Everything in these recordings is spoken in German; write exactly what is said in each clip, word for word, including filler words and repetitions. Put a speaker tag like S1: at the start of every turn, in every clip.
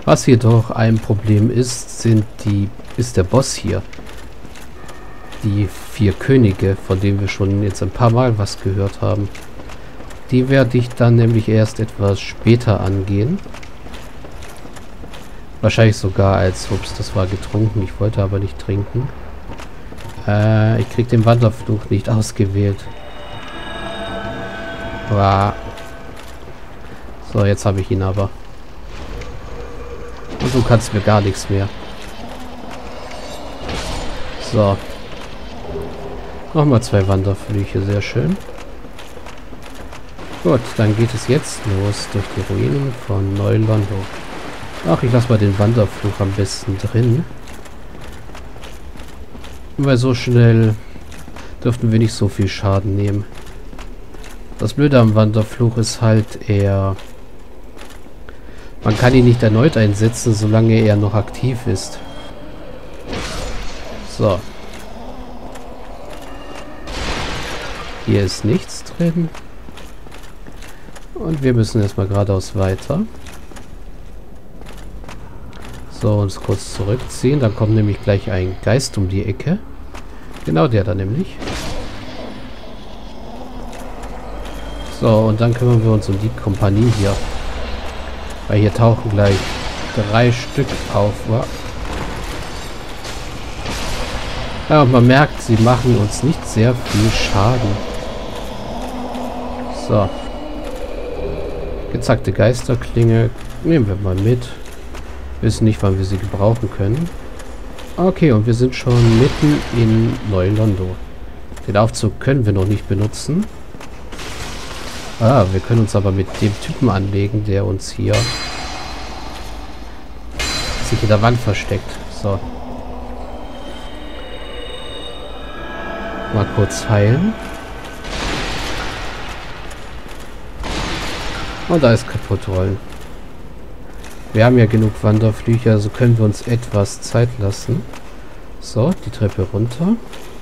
S1: Was jedoch ein Problem ist, sind die, ist der Boss hier. Die vier Könige, von denen wir schon jetzt ein paar Mal was gehört haben. Die werde ich dann nämlich erst etwas später angehen. Wahrscheinlich sogar als, ups, das war getrunken, ich wollte aber nicht trinken. Äh, ich krieg den Wanderfluch nicht ausgewählt. Wow. So, jetzt habe ich ihn aber. Und du kannst mir gar nichts mehr. So. Nochmal zwei Wanderflüche, sehr schön. Gut, dann geht es jetzt los durch die Ruinen von Neu-Londo. Ach, ich lasse mal den Wanderfluch am besten drin. Weil so schnell dürften wir nicht so viel Schaden nehmen. Das Blöde am Wanderfluch ist halt eher... Man kann ihn nicht erneut einsetzen, solange er noch aktiv ist. So. Hier ist nichts drin. Und wir müssen erstmal geradeaus weiter. So, uns kurz zurückziehen. Dann kommt nämlich gleich ein Geist um die Ecke. Genau der da nämlich. So, und dann kümmern wir uns um die Kompanie hier. Weil hier tauchen gleich drei Stück auf. Ja, und man merkt, sie machen uns nicht sehr viel Schaden. So. Gezackte Geisterklinge. Nehmen wir mal mit. Wissen nicht, wann wir sie gebrauchen können. Okay, und wir sind schon mitten in Neu-Londo. Den Aufzug können wir noch nicht benutzen. Ah, wir können uns aber mit dem Typen anlegen, der uns hier sich in der Wand versteckt. So. Mal kurz heilen. Und da ist kaputt rollen. Wir haben ja genug Wanderflüche, also können wir uns etwas Zeit lassen. So, die Treppe runter.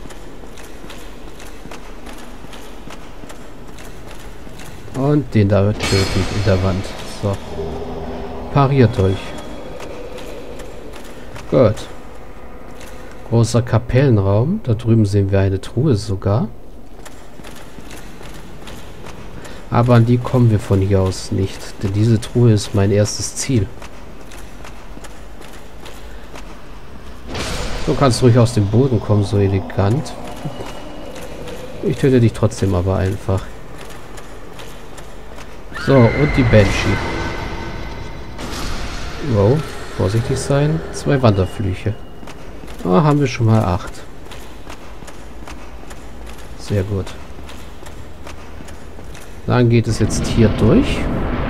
S1: Und den da töten in der Wand. So. Pariert euch. Gut. Großer Kapellenraum. Da drüben sehen wir eine Truhe sogar. Aber an die kommen wir von hier aus nicht. Denn diese Truhe ist mein erstes Ziel. Du kannst ruhig aus dem Boden kommen, so elegant. Ich töte dich trotzdem aber einfach. So, und die Banshee. Wow, vorsichtig sein. Zwei Wanderflüche. Ah, haben wir schon mal acht. Sehr gut. Dann geht es jetzt hier durch.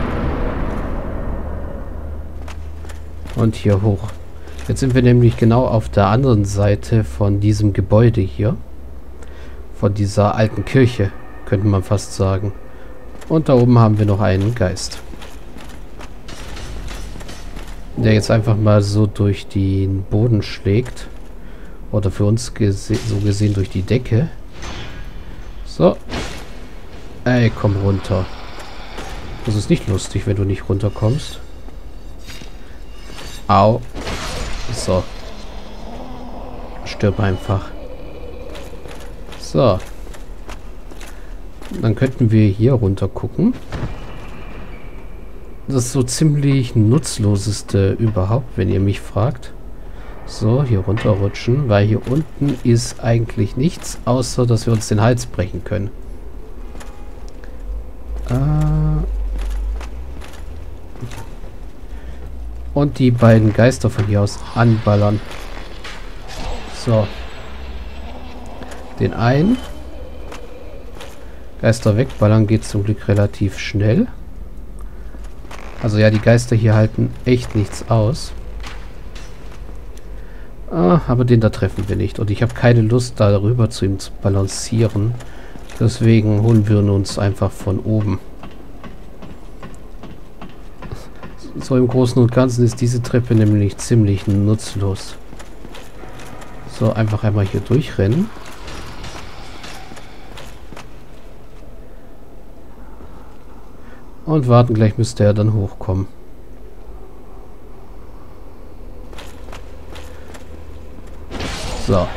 S1: Und hier hoch. Jetzt sind wir nämlich genau auf der anderen Seite von diesem Gebäude hier. Von dieser alten Kirche, könnte man fast sagen. Und da oben haben wir noch einen Geist. Der jetzt einfach mal so durch den Boden schlägt. Oder für uns gese so gesehen durch die Decke. So. Ey, komm runter. Das ist nicht lustig, wenn du nicht runterkommst. Au. So. Stirb einfach. So. Dann könnten wir hier runter gucken. Das ist so ziemlich nutzloseste überhaupt, wenn ihr mich fragt. So, hier runterrutschen, weil hier unten ist eigentlich nichts, außer dass wir uns den Hals brechen können. Äh Und die beiden Geister von hier aus anballern. So. Den einen Geister wegballern geht zum Glück relativ schnell. Also ja, die Geister hier halten echt nichts aus. Ah, aber den da treffen wir nicht. Und ich habe keine Lust, darüber zu ihm zu balancieren. Deswegen holen wir uns einfach von oben. So im Großen und Ganzen ist diese Treppe nämlich ziemlich nutzlos. So, einfach einmal hier durchrennen. Und warten, gleich müsste er dann hochkommen. So.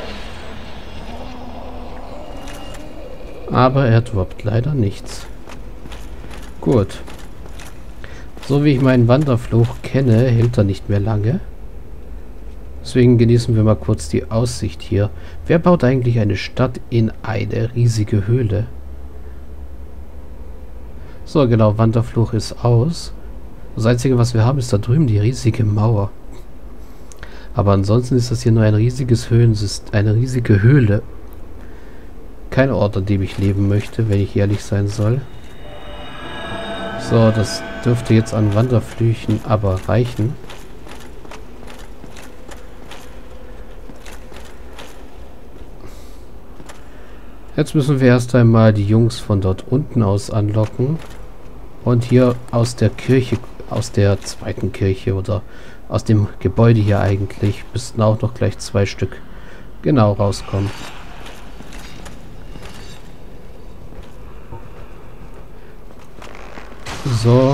S1: Aber er droppt leider nichts. Gut. So wie ich meinen Wanderfluch kenne, hält er nicht mehr lange. Deswegen genießen wir mal kurz die Aussicht hier. Wer baut eigentlich eine Stadt in eine riesige Höhle? So, genau, Wanderfluch ist aus. Das Einzige, was wir haben, ist da drüben die riesige Mauer. Aber ansonsten ist das hier nur ein riesiges Höhlensystem, eine riesige Höhle. Kein Ort, an dem ich leben möchte, wenn ich ehrlich sein soll. So, das dürfte jetzt an Wanderflüchen aber reichen. Jetzt müssen wir erst einmal die Jungs von dort unten aus anlocken. Und hier aus der Kirche, aus der zweiten Kirche oder aus dem Gebäude hier eigentlich, müssten auch noch gleich zwei Stück genau rauskommen. So.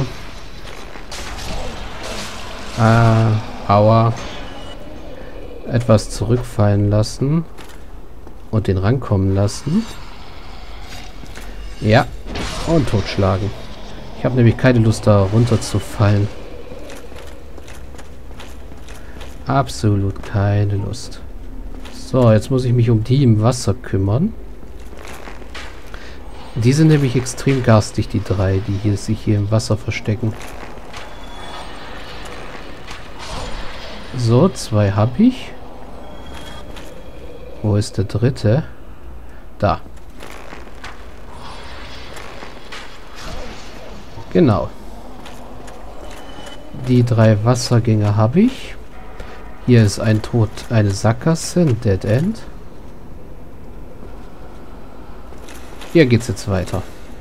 S1: Ah, aua. Etwas zurückfallen lassen. Und den rankommen lassen. Ja. Und totschlagen. Ich habe nämlich keine Lust, da runterzufallen. Absolut keine Lust. So, jetzt muss ich mich um die im Wasser kümmern. Die sind nämlich extrem garstig, die drei, die hier, sich hier im Wasser verstecken. So, zwei habe ich. Wo ist der dritte? Da. Genau. Die drei Wassergänger habe ich. Hier ist ein Tod, eine Sackgasse, ein Dead End. Hier geht's jetzt weiter.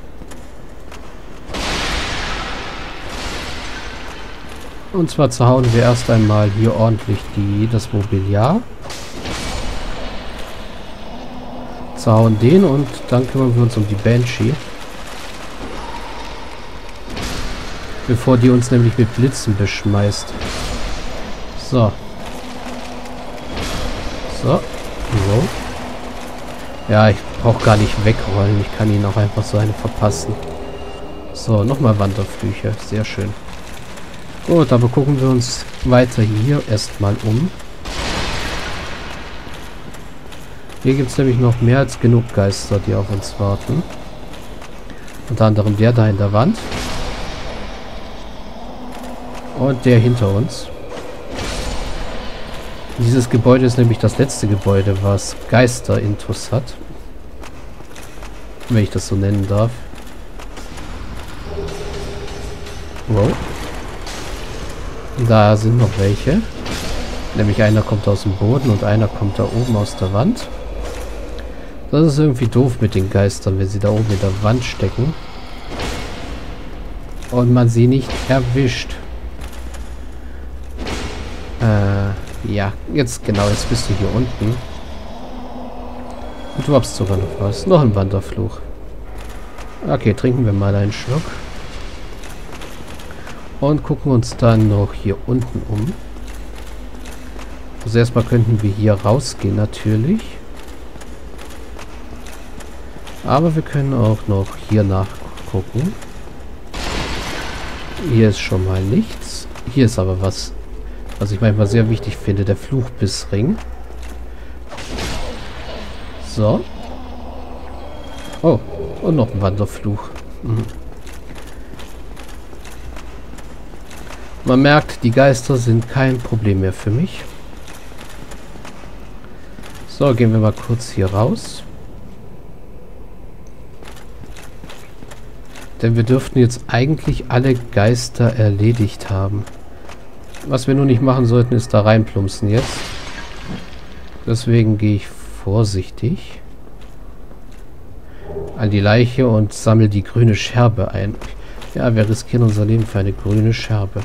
S1: Und zwar zerhauen wir erst einmal hier ordentlich die, das Mobiliar. Zerhauen den und dann kümmern wir uns um die Banshee. Bevor die uns nämlich mit Blitzen beschmeißt. So. So. So. Ja, ich brauche gar nicht wegrollen. Ich kann ihn auch einfach so eine verpassen. So, nochmal Wanderflüche. Sehr schön. Gut, aber gucken wir uns weiter hier erstmal um. Hier gibt es nämlich noch mehr als genug Geister, die auf uns warten. Unter anderem der da in der Wand. Und der hinter uns. Dieses Gebäude ist nämlich das letzte Gebäude, was Geister-Intus hat. Wenn ich das so nennen darf. Wow. Da sind noch welche. Nämlich einer kommt aus dem Boden und einer kommt da oben aus der Wand. Das ist irgendwie doof mit den Geistern, wenn sie da oben in der Wand stecken. Und man sie nicht erwischt. Äh, ja, jetzt genau, jetzt bist du hier unten. Und du hast sogar noch was. Noch ein Wanderfluch. Okay, trinken wir mal einen Schluck. Und gucken uns dann noch hier unten um. Also erstmal könnten wir hier rausgehen natürlich. Aber wir können auch noch hier nachgucken. Hier ist schon mal nichts. Hier ist aber was, was ich manchmal sehr wichtig finde. Der Fluchbissring. So. Oh, und noch ein Wanderfluch. Mhm. Man merkt, die Geister sind kein Problem mehr für mich. So, gehen wir mal kurz hier raus. Denn wir dürften jetzt eigentlich alle Geister erledigt haben. Was wir nur nicht machen sollten, ist da reinplumpsen jetzt. Deswegen gehe ich vorsichtig an die Leiche und sammle die grüne Scherbe ein. Ja, wir riskieren unser Leben für eine grüne Scherbe.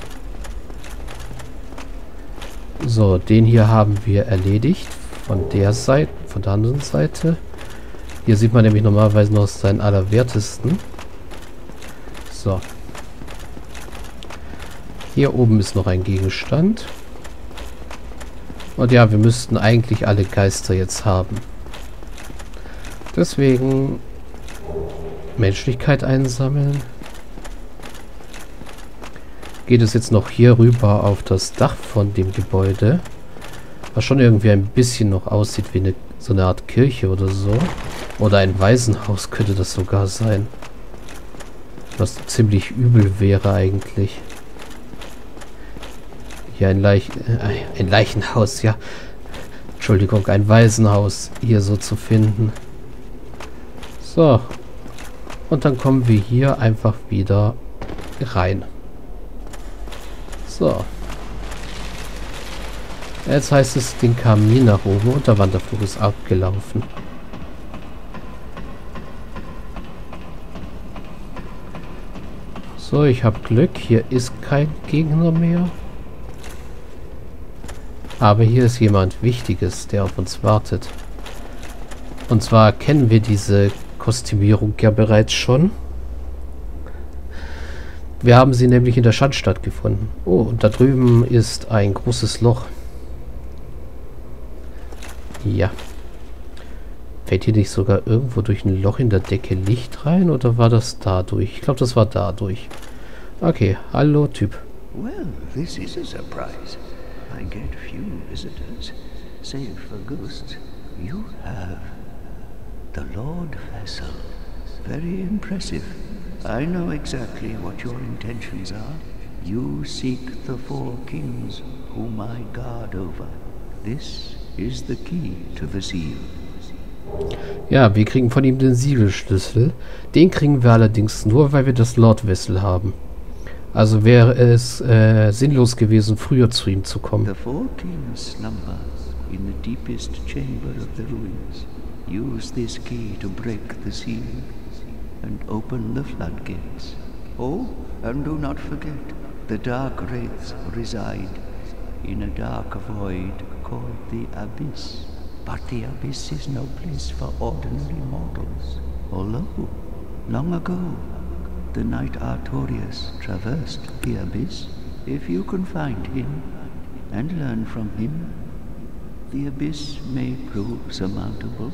S1: So, den hier haben wir erledigt. Von der Seite, von der anderen Seite. Hier sieht man nämlich normalerweise noch seinen Allerwertesten. So. Hier oben ist noch ein Gegenstand. Und ja, wir müssten eigentlich alle Geister jetzt haben. Deswegen Menschlichkeit einsammeln. Geht es jetzt noch hier rüber auf das Dach von dem Gebäude. Was schon irgendwie ein bisschen noch aussieht wie eine, so eine Art Kirche oder so. Oder ein Waisenhaus könnte das sogar sein. Was ziemlich übel wäre eigentlich. Hier ein, Leich äh, ein Leichenhaus, ja. Entschuldigung, ein Waisenhaus hier so zu finden. So. Und dann kommen wir hier einfach wieder rein. So. Jetzt heißt es den Kamin nach oben und der Wanderflug ist abgelaufen. So, ich habe Glück. Hier ist kein Gegner mehr. Aber hier ist jemand Wichtiges, der auf uns wartet. Und zwar kennen wir diese Kostümierung ja bereits schon. Wir haben sie nämlich in der Schandstadt gefunden. Oh, und da drüben ist ein großes Loch. Ja. Fällt hier nicht sogar irgendwo durch ein Loch in der Decke Licht rein? Oder war das dadurch? Ich glaube, das war dadurch. Okay, hallo Typ.
S2: Well, this is a surprise. I get few visitors, save for ghosts. You have the Lord Vessel. Very impressive. I know exactly what your intentions are. You seek the four kings whom I guard over. This is the key to the seal.
S1: Ja, wir kriegen von ihm den Siegelschlüssel. Den kriegen wir allerdings nur, weil wir das Lord Vessel haben. Also wäre es äh, sinnlos gewesen, früher zu ihm zu kommen.
S2: The four kings slumber in the deepest chamber of the ruins. Use this key to break the seal and open the floodgates. Oh, and do not forget, the dark wraiths reside in a dark void called the Abyss. But the Abyss is no place for ordinary mortals. Although, long ago, the knight Artorias traversed the Abyss. If you can find him and learn from him, the Abyss may prove surmountable.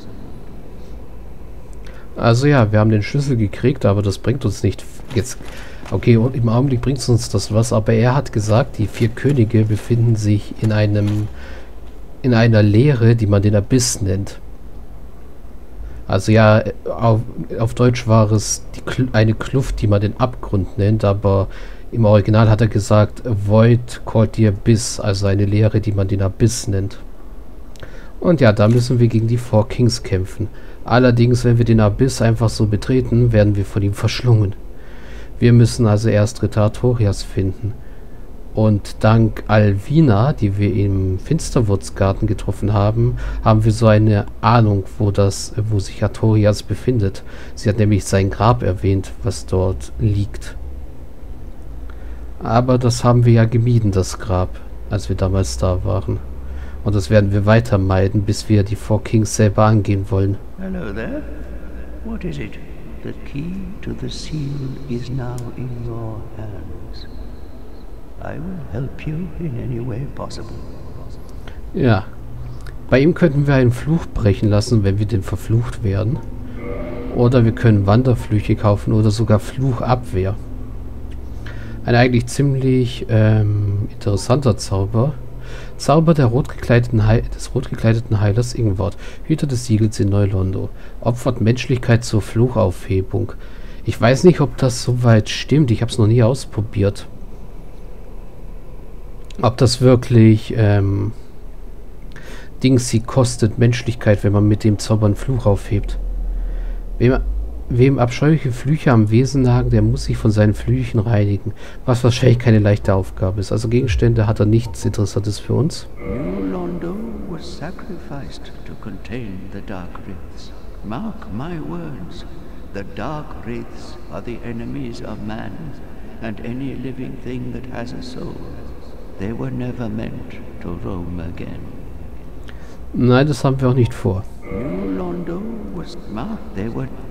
S1: Also ja, wir haben den Schlüssel gekriegt, aber das bringt uns nicht jetzt. Okay, und im Augenblick bringt es uns das was, aber er hat gesagt, die vier Könige befinden sich in einem in einer Leere, die man den Abyss nennt. Also ja, auf, auf Deutsch war es die, eine Kluft, die man den Abgrund nennt, aber im Original hat er gesagt, Void called the Abyss, also eine Leere, die man den Abyss nennt. Und ja, da müssen wir gegen die Four Kings kämpfen. Allerdings, wenn wir den Abyss einfach so betreten, werden wir von ihm verschlungen. Wir müssen also erst Ritter Artorias finden. Und dank Alvina, die wir im Finsterwurzgarten getroffen haben, haben wir so eine Ahnung, wo das, wo sich Artorias befindet. Sie hat nämlich sein Grab erwähnt, was dort liegt. Aber das haben wir ja gemieden, das Grab, als wir damals da waren. Und das werden wir weiter meiden, bis wir die Four Kings selber angehen wollen.
S2: Hello there. What is it? The key to the seal is now in your hands. I will help you in any way possible.
S1: Ja. Bei ihm könnten wir einen Fluch brechen lassen, wenn wir denn verflucht werden. Oder wir können Wanderflüche kaufen oder sogar Fluchabwehr. Ein eigentlich ziemlich ähm, interessanter Zauber. Zauber der rotgekleideten Heil des rotgekleideten Heilers Ingward, Hüter des Siegels in Neu-Londo. Opfert Menschlichkeit zur Fluchaufhebung. Ich weiß nicht, ob das soweit stimmt. Ich habe es noch nie ausprobiert. Ob das wirklich ähm, Dings sie kostet, Menschlichkeit, wenn man mit dem Zauber einen Fluch aufhebt. Wem, wem abscheuliche Flüche am Wesen nagen, der muss sich von seinen Flüchen reinigen. Was wahrscheinlich keine leichte Aufgabe ist. Also Gegenstände hat er nichts Interessantes für uns.
S2: New Londo was sacrificed to contain the Dark Wraiths. Mark my words. The Dark Wraiths are the enemies of man and any living thing that has a soul. They were never meant to roam again.
S1: Nein, das haben wir auch nicht vor.
S2: New Londo was marked. They were